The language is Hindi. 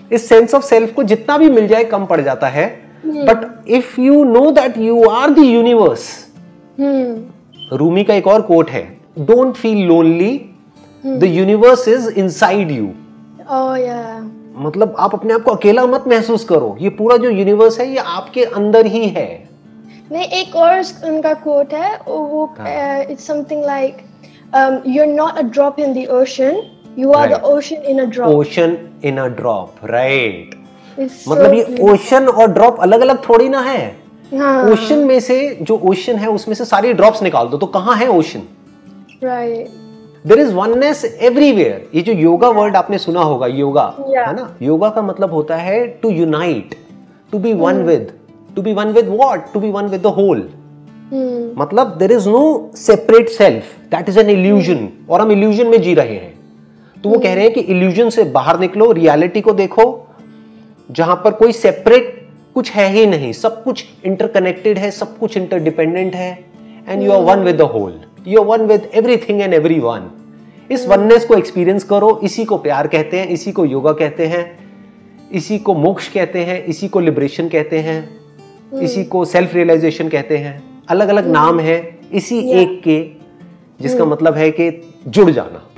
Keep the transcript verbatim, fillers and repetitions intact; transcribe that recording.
इस सेंस ऑफ सेल्फ को जितना भी मिल जाए कम पड़ जाता है। But if you know that you are the universe, Rumi का एक और कोट है, don't feel lonely, the universe is inside you. मतलब आप अपने आप को अकेला मत महसूस करो, ये पूरा जो यूनिवर्स है ये आपके अंदर ही है। नहीं, एक और उनका कोट है, वो it's something like you are not a drop in the ocean, you are the ocean in a drop. Ocean in a drop, right. मतलब ये ओशन और ड्रॉप अलग अलग थोड़ी ना है। ओशन में से जो ओशन है उसमें से सारी ड्रॉप्स निकाल दो तो कहाँ है ocean? Right. There is oneness everywhere. ये जो योगा वर्ड आपने सुना होगा, योगा, है ना? योगा का मतलब होता है to unite, to be one with, to be one with what? To be one with the whole. मतलब there is no separate self, that is an illusion, और हम इल्यूजन में जी रहे हैं। तो वो कह रहे हैं कि इल्यूजन से बाहर निकलो, रियलिटी को देखो, जहां पर कोई सेपरेट कुछ है ही नहीं, सब कुछ इंटरकनेक्टेड है, सब कुछ इंटरडिपेंडेंट है, and you are one with the whole, you are one with everything and everyone. इस वननेस को एक्सपीरियंस करो, इसी को प्यार कहते हैं, इसी को योगा कहते हैं, इसी को मोक्ष कहते हैं, इसी को लिबरेशन कहते हैं, इसी को सेल्फ रियलाइजेशन कहते हैं। अलग अलग नाम है इसी एक के, जिसका मतलब है कि जुड़ जाना।